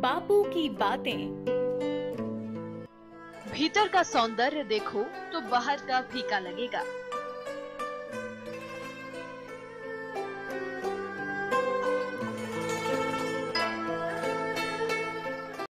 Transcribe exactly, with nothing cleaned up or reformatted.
बापू की बातें। भीतर का सौंदर्य देखो तो बाहर का फीका लगेगा,